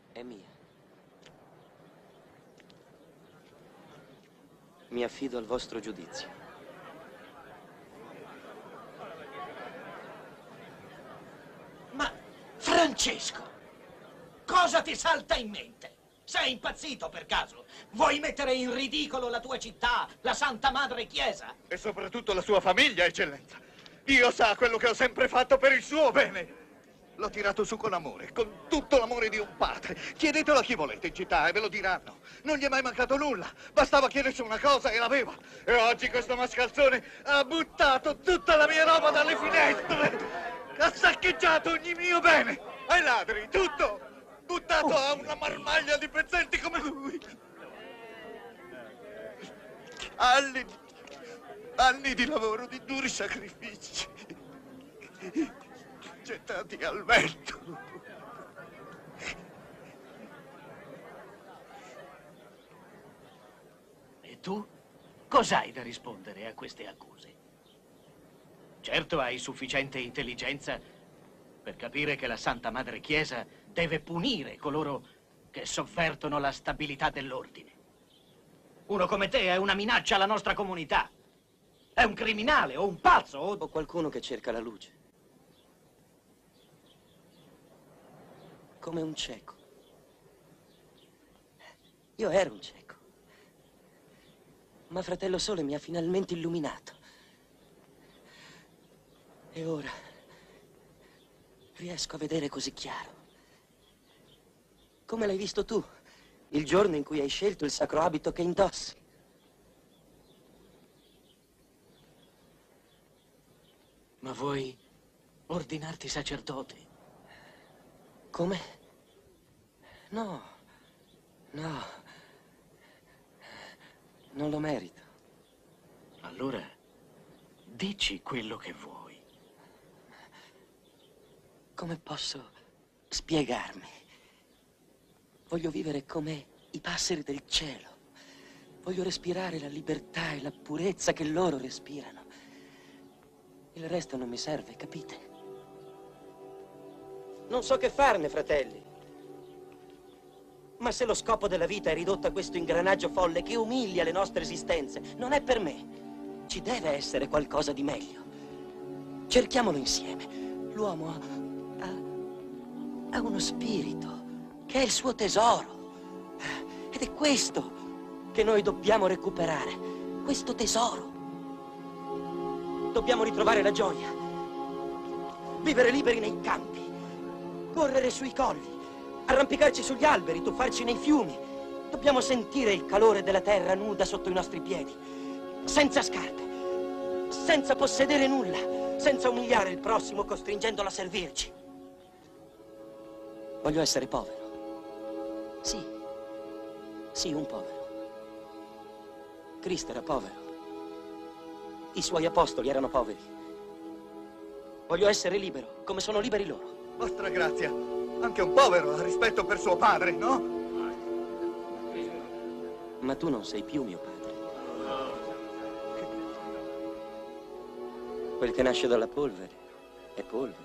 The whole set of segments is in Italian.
è mia. Mi affido al vostro giudizio. Ma, Francesco, cosa ti salta in mente? Sei impazzito per caso? Vuoi mettere in ridicolo la tua città, la Santa Madre Chiesa? E soprattutto la sua famiglia, eccellenza. Dio sa quello che ho sempre fatto per il suo bene. L'ho tirato su con amore, con tutto l'amore di un padre. Chiedetelo a chi volete in città e ve lo diranno. Non gli è mai mancato nulla. Bastava chiedersi una cosa e l'aveva. E oggi questo mascalzone ha buttato tutta la mia roba dalle finestre. Ha saccheggiato ogni mio bene. Ai ladri, tutto. Buttato a una marmaglia di pezzenti come lui. Anni di lavoro, di duri sacrifici, gettati al vento. E tu? Cos'hai da rispondere a queste accuse? Certo hai sufficiente intelligenza per capire che la Santa Madre Chiesa deve punire coloro che sovvertono la stabilità dell'ordine. Uno come te è una minaccia alla nostra comunità. È un criminale o un pazzo O qualcuno che cerca la luce. Come un cieco. Io ero un cieco. Ma Fratello Sole mi ha finalmente illuminato. E ora riesco a vedere così chiaro. Come l'hai visto tu, il giorno in cui hai scelto il sacro abito che indossi. Ma vuoi ordinarti sacerdote? Come? No, no. Non lo merito. Allora, dici quello che vuoi. Come posso spiegarmi? Voglio vivere come i passeri del cielo. Voglio respirare la libertà e la purezza che loro respirano. Il resto non mi serve, capite? Non so che farne, fratelli. Ma se lo scopo della vita è ridotto a questo ingranaggio folle che umilia le nostre esistenze, non è per me. Ci deve essere qualcosa di meglio. Cerchiamolo insieme. L'uomo ha uno spirito che è il suo tesoro. Ed è questo che noi dobbiamo recuperare. Questo tesoro. Dobbiamo ritrovare la gioia. Vivere liberi nei campi. Correre sui colli. Arrampicarci sugli alberi, tuffarci nei fiumi. Dobbiamo sentire il calore della terra nuda sotto i nostri piedi. Senza scarpe. Senza possedere nulla. Senza umiliare il prossimo costringendolo a servirci. Voglio essere povero. Sì. Sì, un povero. Cristo era povero. I suoi apostoli erano poveri. Voglio essere libero, come sono liberi loro. Vostra grazia, anche un povero ha rispetto per suo padre, no? Ma tu non sei più mio padre. Quel che nasce dalla polvere è polvere.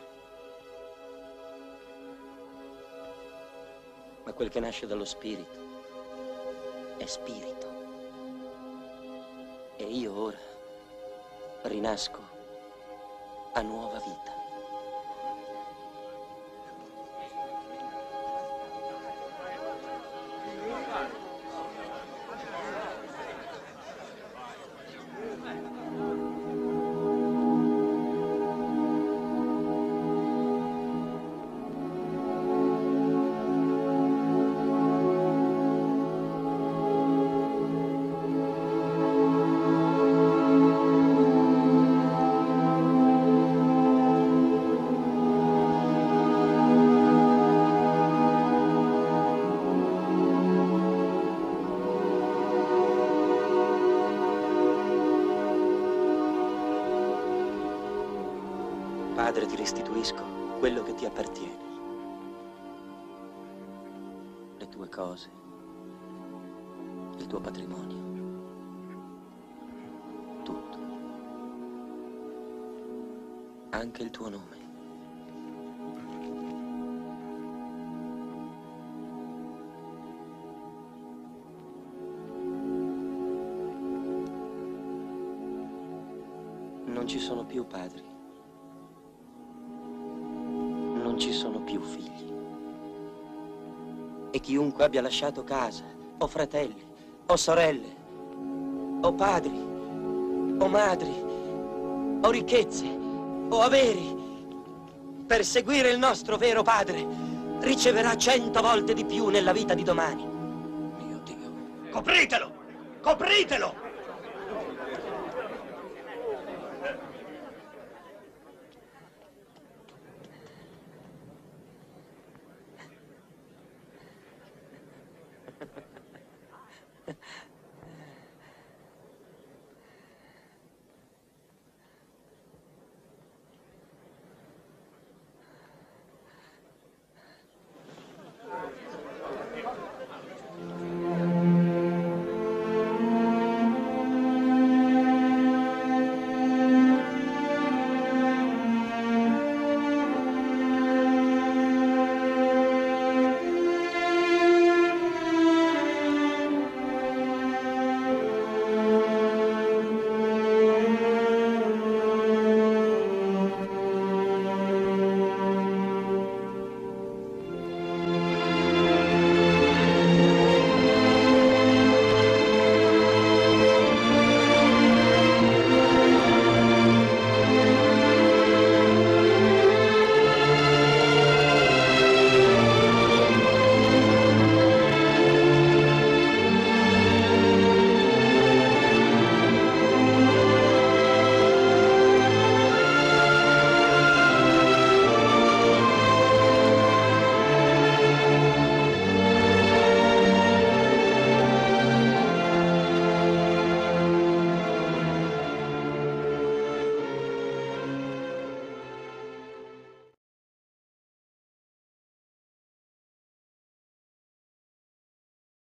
Ma quel che nasce dallo spirito è spirito. E io ora rinasco a nuova vita. Padre, ti restituisco quello che ti appartiene. Le tue cose, il tuo patrimonio, tutto. Anche il tuo nome. Non ci sono più padri. Non ci sono più figli. E chiunque abbia lasciato casa, o fratelli, o sorelle, o padri, o madri, o ricchezze, o averi, per seguire il nostro vero padre, riceverà 100 volte di più nella vita di domani. Mio Dio. Copritelo! Copritelo!